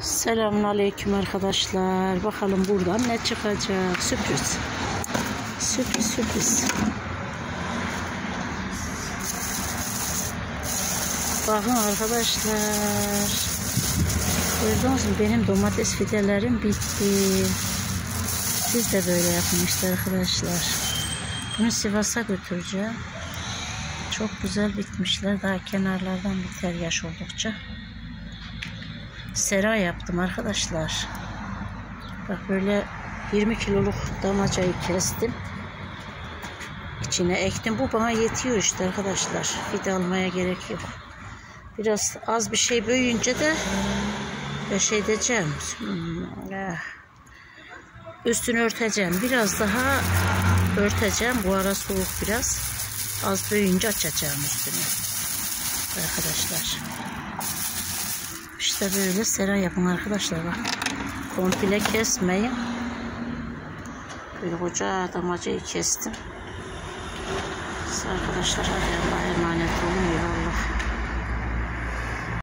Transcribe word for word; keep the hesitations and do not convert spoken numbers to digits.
Selamünaleyküm arkadaşlar. Bakalım buradan ne çıkacak? Sürpriz. Sürpriz sürpriz. Bakın arkadaşlar. Gördünüz mü? Benim domates fidelerim bitti. Siz de böyle yapın işte arkadaşlar. Bunu Sivas'a götüreceğim. Çok güzel bitmişler. Daha kenarlardan biter yaş oldukça. Sera yaptım arkadaşlar. Bak böyle yirmi kiloluk damacayı kestim. İçine ektim. Bu bana yetiyor işte arkadaşlar. Fide almaya gerek yok. Biraz az bir şey büyüyünce de şey edeceğim. Üstünü örteceğim. Biraz daha örteceğim. Bu ara soğuk biraz. Az büyüyünce açacağım üstünü. Arkadaşlar. İşte böyle sera yapın arkadaşlar. Bak. Komple kesmeyin. Böyle koca damacayı kestim. Siz arkadaşlar hadi Allah'a emanet olun. Eyvallah.